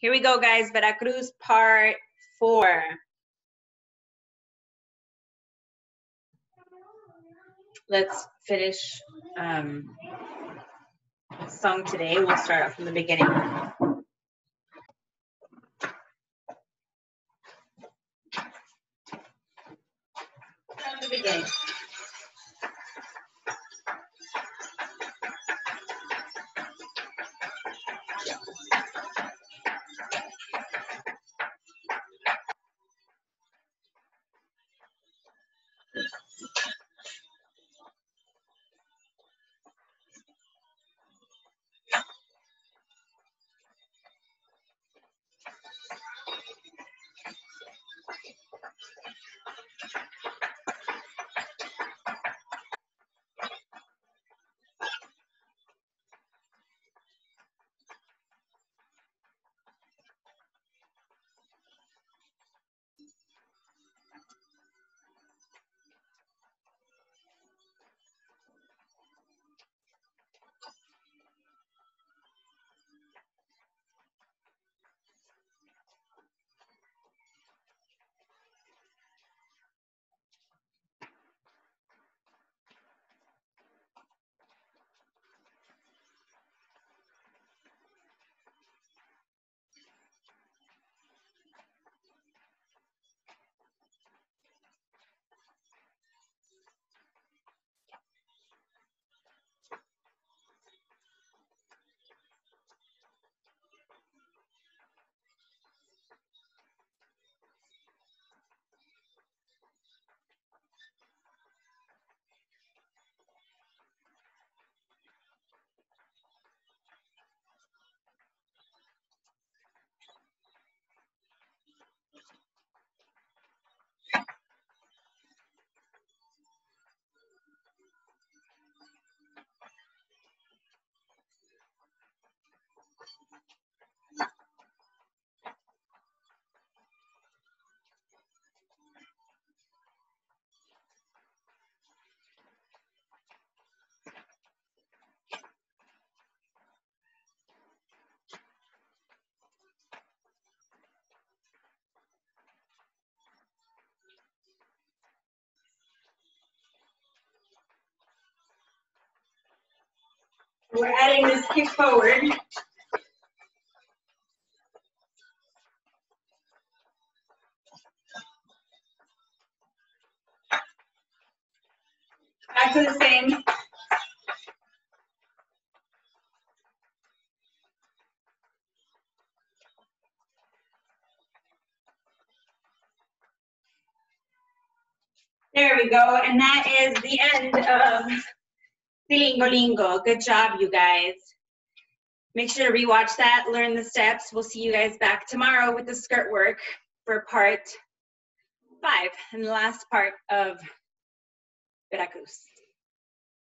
Here we go, guys. Veracruz part 4. Let's finish song today. We'll start off from the beginning. From the beginning. We're adding this kick forward. Back to the same. There we go, and that is the end of Lingo Lingo. Good job, you guys. Make sure to rewatch that, learn the steps. We'll see you guys back tomorrow with the skirt work for part 5 and the last part of Veracruz.